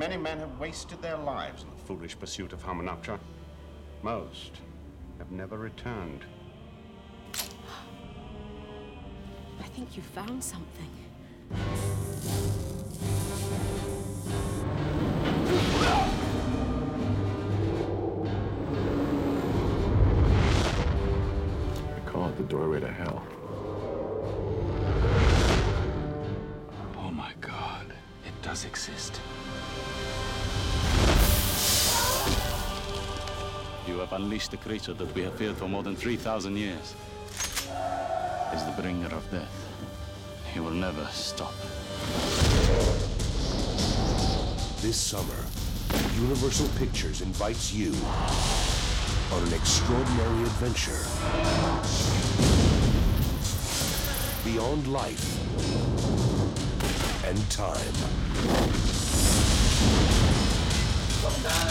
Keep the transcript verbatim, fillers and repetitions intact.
Many men have wasted their lives in the foolish pursuit of Harmonoptera. Most have never returned. I think you found something. I call it the doorway to hell. Oh my God, it does exist. You have unleashed the creature that we have feared for more than three thousand years. Is the bringer of death. He will never stop. This summer, Universal Pictures invites you on an extraordinary adventure beyond life and time.